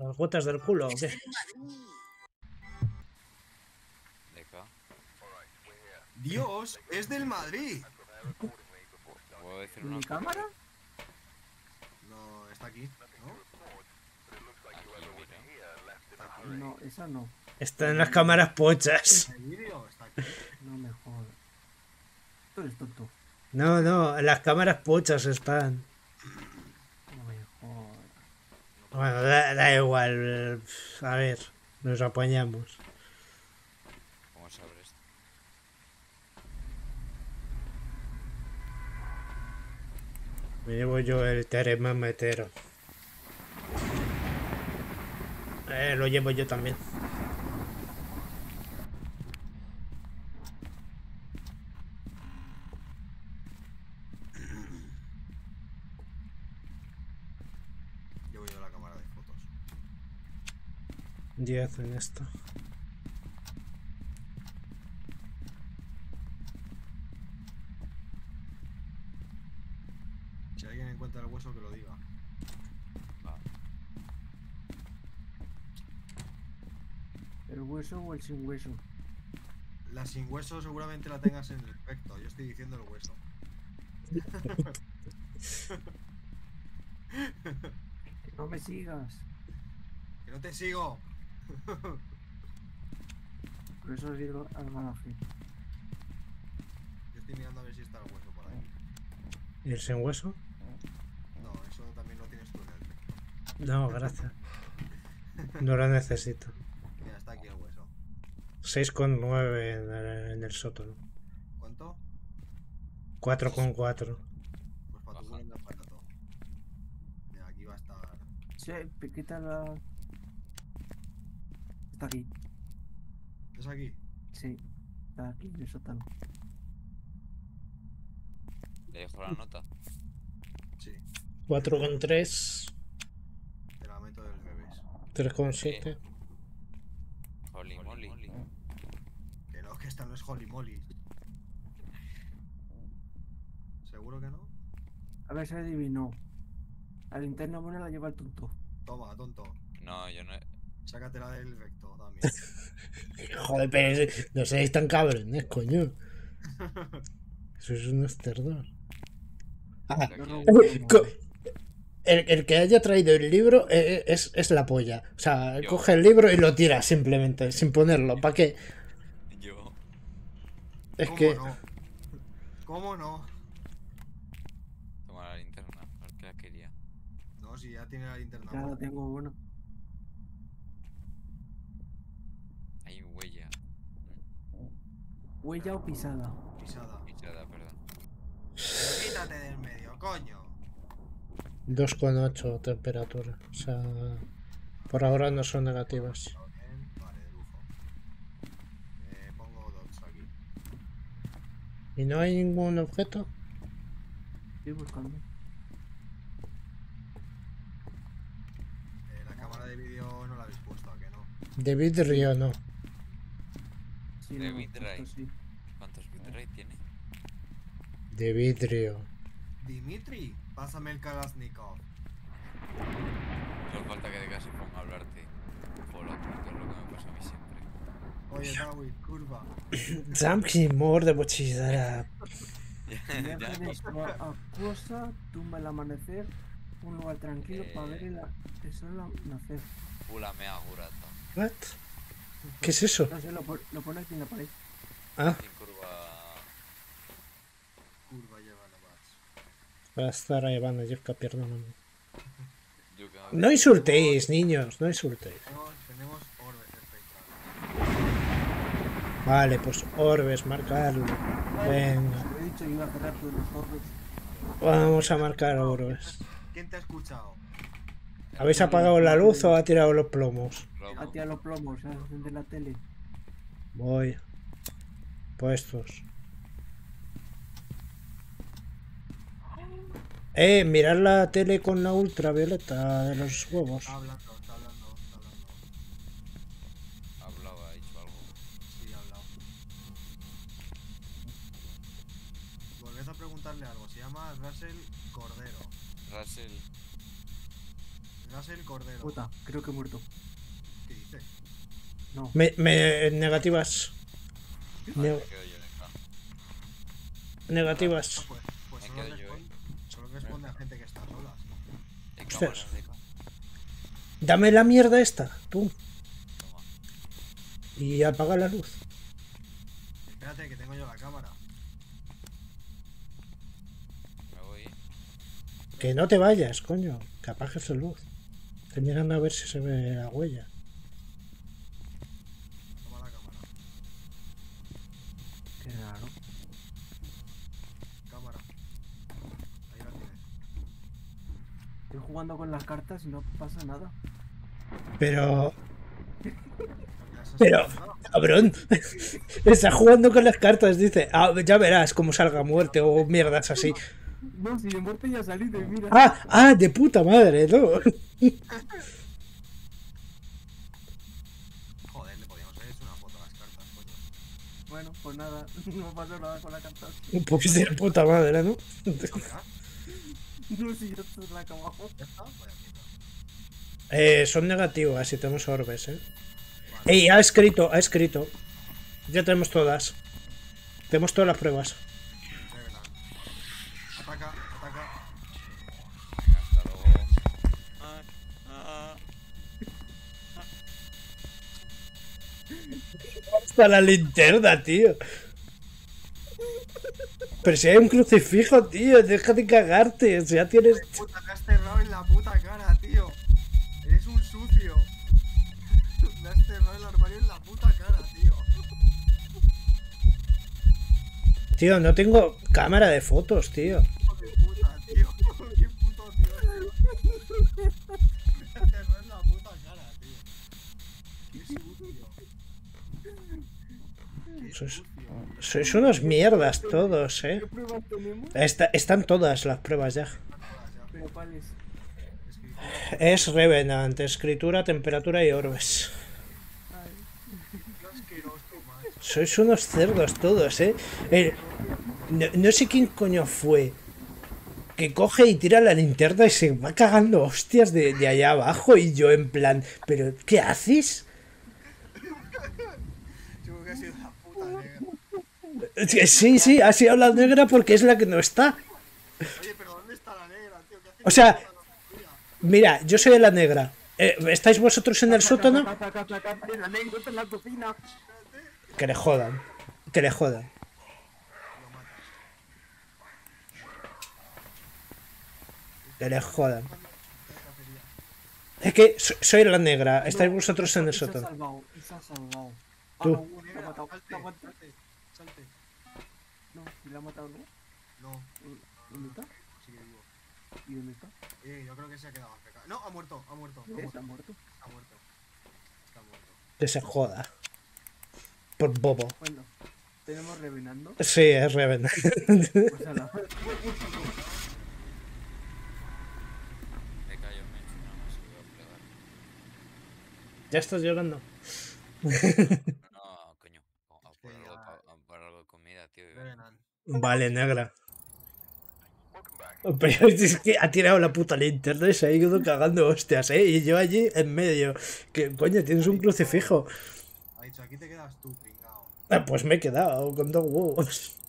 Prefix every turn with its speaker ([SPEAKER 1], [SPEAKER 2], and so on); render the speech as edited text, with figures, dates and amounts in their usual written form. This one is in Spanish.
[SPEAKER 1] ¿Las gotas del culo o qué?
[SPEAKER 2] Dios, es del Madrid.
[SPEAKER 3] ¿Puedo decir
[SPEAKER 4] ¿Mi
[SPEAKER 3] una
[SPEAKER 4] cámara?
[SPEAKER 2] No, está aquí, ¿no?
[SPEAKER 4] No, esa no.
[SPEAKER 1] Están en las cámaras pochas.
[SPEAKER 2] ¿El vídeo? Está aquí.
[SPEAKER 4] No me jodas. Tú eres tonto.
[SPEAKER 1] No, no, las cámaras pochas están.
[SPEAKER 4] No me jodas.
[SPEAKER 1] Bueno, da igual. A ver, nos apañamos.
[SPEAKER 3] ¿Cómo se abre esto?
[SPEAKER 1] Me llevo yo el termómetro. Lo llevo yo también.
[SPEAKER 2] Llevo yo la cámara de fotos.
[SPEAKER 1] 10 en esto.
[SPEAKER 2] Si alguien encuentra el hueso, que lo diga.
[SPEAKER 4] ¿El hueso o el sin hueso?
[SPEAKER 2] La sin hueso seguramente la tengas en el recto. Yo estoy diciendo el hueso.
[SPEAKER 4] Que no me sigas.
[SPEAKER 2] ¡Que no te sigo!
[SPEAKER 4] Por eso has ido al garaje.
[SPEAKER 2] Yo estoy mirando a ver si está el hueso por ahí.
[SPEAKER 1] ¿Y el sin hueso?
[SPEAKER 2] No, eso también lo tienes tú en el recto.
[SPEAKER 1] No, gracias. No lo necesito.
[SPEAKER 2] Mira, está aquí el hueso.
[SPEAKER 1] 6,9 en el sótano.
[SPEAKER 2] ¿Cuánto?
[SPEAKER 1] 4,4.
[SPEAKER 2] Pues para tu buen aparato. Mira, aquí va a estar.
[SPEAKER 4] Sí, quita la... Está aquí.
[SPEAKER 2] ¿Es aquí?
[SPEAKER 4] Sí, está aquí en el sótano.
[SPEAKER 3] ¿Le dejo la nota?
[SPEAKER 2] Sí.
[SPEAKER 1] 4,3.
[SPEAKER 2] Te la meto del revés.
[SPEAKER 1] 3,7.
[SPEAKER 3] Holy moly.
[SPEAKER 2] Que no, que esta no es Holy Moly. ¿Seguro que no?
[SPEAKER 4] A ver si adivinó. La linterna buena la lleva el tonto.
[SPEAKER 2] Toma, tonto.
[SPEAKER 3] No, yo no.
[SPEAKER 2] Sácatela del recto también.
[SPEAKER 1] Joder, pero no seáis tan cabrones, coño. Eso es un esterdor. Ah,
[SPEAKER 4] Yo robo
[SPEAKER 1] co- el que haya traído el libro es la polla. O sea,
[SPEAKER 3] Yo.
[SPEAKER 1] coge el libro y lo tira simplemente, sin ponerlo. ¿Para qué?
[SPEAKER 3] Yo.
[SPEAKER 1] Es
[SPEAKER 2] ¿Cómo
[SPEAKER 1] que...
[SPEAKER 2] no? ¿Cómo no?
[SPEAKER 3] Toma la linterna, porque la quería.
[SPEAKER 2] No, si ya tiene la linterna.
[SPEAKER 4] Ya la
[SPEAKER 2] buena.
[SPEAKER 4] tengo buena.
[SPEAKER 3] Hay huella.
[SPEAKER 4] ¿Huella o pisada?
[SPEAKER 2] Pisada.
[SPEAKER 3] Pisada, perdón.
[SPEAKER 2] Quítate del medio, coño.
[SPEAKER 1] 2,8 temperatura. O sea, por ahora no son negativas.
[SPEAKER 2] Bien, vale, de lujo. Pongo dots aquí.
[SPEAKER 1] ¿Y no hay ningún objeto?
[SPEAKER 4] Estoy buscando.
[SPEAKER 2] La cámara de vídeo no la habéis puesto, ¿a que no?
[SPEAKER 1] De vidrio no.
[SPEAKER 4] Sí,
[SPEAKER 3] De
[SPEAKER 4] no,
[SPEAKER 3] bitrate.
[SPEAKER 4] esto sí.
[SPEAKER 3] ¿Cuántos bitrate tiene?
[SPEAKER 1] De vidrio.
[SPEAKER 2] Dimitri, pásame el Kalashnikov.
[SPEAKER 3] Solo falta que de casi ponga a hablarte. Hola, que es lo que me pasa a mí siempre.
[SPEAKER 2] Oye, David, curva.
[SPEAKER 1] Something more de mochila.
[SPEAKER 4] Viaje de a cosa, tumba el amanecer, un lugar tranquilo para ver el sol nacer.
[SPEAKER 3] Pula mea gurata.
[SPEAKER 1] What? ¿Qué es eso?
[SPEAKER 4] No sé, lo pone aquí en la pared.
[SPEAKER 1] Ah,
[SPEAKER 3] Sin curva.
[SPEAKER 2] Curva lleva la bats.
[SPEAKER 1] va a estar ahí, van a Jeffka, perdóname.
[SPEAKER 3] Yo que
[SPEAKER 1] No insultéis, niños, no insultéis.
[SPEAKER 2] Tenemos orbes espectrales.
[SPEAKER 1] Vale, pues orbes, marcarlo. Venga,
[SPEAKER 4] Lo he dicho, iba a cerrar todos los ojos.
[SPEAKER 1] vamos a marcar orbes.
[SPEAKER 2] ¿Quién te ha escuchado?
[SPEAKER 1] ¿Habéis apagado la luz o ha tirado los plomos?
[SPEAKER 4] A ti a los plomos, a de la tele.
[SPEAKER 1] Voy. Puestos. Mirad la tele con la ultravioleta de los huevos.
[SPEAKER 2] Está hablando, está hablando, está hablando.
[SPEAKER 3] hablaba, ha dicho algo.
[SPEAKER 2] Sí, ha hablado. Volved a preguntarle algo. Se llama Russell Cordero.
[SPEAKER 3] Russell.
[SPEAKER 2] Tendrás el cordero.
[SPEAKER 4] Puta, creo que he muerto.
[SPEAKER 2] ¿Qué dice?
[SPEAKER 4] No.
[SPEAKER 1] Negativas.
[SPEAKER 3] Ahí
[SPEAKER 1] Ne-
[SPEAKER 3] me quedo yo, venga.
[SPEAKER 1] Negativas.
[SPEAKER 2] Pues
[SPEAKER 3] Me
[SPEAKER 2] solo,
[SPEAKER 3] quedo yo,
[SPEAKER 2] solo responde a gente que está sola.
[SPEAKER 3] Hay
[SPEAKER 1] Ostras.
[SPEAKER 3] cámaras de
[SPEAKER 1] Dame la mierda esta, tú.
[SPEAKER 3] Toma.
[SPEAKER 1] Y apaga la luz.
[SPEAKER 2] Espérate, que tengo yo la cámara.
[SPEAKER 3] Me voy.
[SPEAKER 1] Que no te vayas, coño. Que apagues la luz. Estoy mirando a ver si se ve la huella.
[SPEAKER 2] Toma la cámara.
[SPEAKER 4] Qué raro.
[SPEAKER 2] Cámara. Ahí la tienes.
[SPEAKER 4] Estoy jugando con las cartas y no pasa nada.
[SPEAKER 1] Pero,
[SPEAKER 2] Ya se has
[SPEAKER 1] pero,
[SPEAKER 2] encontrado.
[SPEAKER 1] cabrón. Está jugando con las cartas, dice. Ah, ya verás cómo salga muerte o mierdas así.
[SPEAKER 4] No, si de muerte ya ha salido y mira.
[SPEAKER 1] De puta madre, ¿no?
[SPEAKER 2] Joder, le podíamos haber hecho una foto a las cartas, coño.
[SPEAKER 4] Bueno, pues nada, no pasó nada con la carta.
[SPEAKER 1] Pues de puta madre, ¿no?
[SPEAKER 2] ¿Esto verás?
[SPEAKER 4] No, si ya se la ha acabado.
[SPEAKER 2] ¿Ya está? Vaya mierda.
[SPEAKER 1] Son negativas y tenemos orbes, Ey, ha escrito. Ya tenemos todas. Tenemos todas las pruebas.
[SPEAKER 2] Revenant. Ataca, ataca.
[SPEAKER 3] Venga, hasta luego.
[SPEAKER 1] Hasta la linterna, tío. Pero si hay un crucifijo, tío, deja de cagarte. O sea, tienes.
[SPEAKER 2] Puta, te has cerrado en la puta cara, tío. Eres un sucio. Me has cerrado el armario en la puta cara, tío.
[SPEAKER 1] Tío, no tengo cámara de fotos, tío.
[SPEAKER 2] Hijo de puta, tío. Qué puto tío. Me has cerrado en la puta cara, tío. Qué sucio. Qué
[SPEAKER 1] Sois-
[SPEAKER 2] sucio.
[SPEAKER 1] Sois unos mierdas todos,
[SPEAKER 4] ¿Qué pruebas tenemos?
[SPEAKER 1] Están todas las pruebas ya.
[SPEAKER 4] Pero cuáles.
[SPEAKER 2] Escritura.
[SPEAKER 1] Es Revenant, escritura, temperatura y orbes.
[SPEAKER 4] Ay,
[SPEAKER 2] Qué asqueroso, macho.
[SPEAKER 1] Sois unos cerdos todos, no sé quién coño fue que coge y tira la linterna y se va cagando hostias de allá abajo y yo en plan, ¿pero qué haces?
[SPEAKER 2] Seguro que ha sido la puta negra.
[SPEAKER 1] Es que sí, ha sido la negra porque es la que no está.
[SPEAKER 2] Oye, pero ¿dónde está la negra, tío? ¿Qué hace
[SPEAKER 1] O sea,
[SPEAKER 2] con la oscuridad?
[SPEAKER 1] Mira, yo soy la negra. ¿Estáis vosotros en el sótano?
[SPEAKER 4] En la anécdota en la cocina.
[SPEAKER 1] Que le jodan. Que le jodan.
[SPEAKER 2] Lo matas.
[SPEAKER 1] Que le jodan.
[SPEAKER 2] La cafetería.
[SPEAKER 1] Es que soy la negra. Estáis vosotros en el
[SPEAKER 4] Se ha
[SPEAKER 1] sótano.
[SPEAKER 4] salvado, se ha salvado.
[SPEAKER 1] Tú.
[SPEAKER 4] No, la ha
[SPEAKER 2] Negra,
[SPEAKER 4] matado,
[SPEAKER 2] salte,
[SPEAKER 4] la ha matado.
[SPEAKER 2] salte, salte.
[SPEAKER 4] No, si la ha matado, ¿no?
[SPEAKER 2] No,
[SPEAKER 4] ¿Dónde está?
[SPEAKER 2] sigue vivo.
[SPEAKER 4] ¿Y dónde está?
[SPEAKER 2] Yo creo que se ha quedado AFK. No, ha muerto, ha muerto, ha
[SPEAKER 4] ¿Ves?
[SPEAKER 2] muerto.
[SPEAKER 4] Ha muerto.
[SPEAKER 2] Está muerto. Está muerto.
[SPEAKER 1] Que se joda. Por bobo.
[SPEAKER 4] Bueno, tenemos revenando.
[SPEAKER 1] Sí, es Revenant.
[SPEAKER 4] Pues a la
[SPEAKER 3] Me callo, me echo una más y voy a plegar.
[SPEAKER 1] Ya estás llorando.
[SPEAKER 3] No, coño. Por algo de comida, tío.
[SPEAKER 2] Revenant.
[SPEAKER 1] Vale, negra. Pero es que ha tirado la puta linterna y se ha ido cagando hostias, Y yo allí en medio. Que coño, tienes un crucifijo.
[SPEAKER 2] Ha dicho, aquí te quedas tú, pringao.
[SPEAKER 1] Pues me he quedado con dos huevos.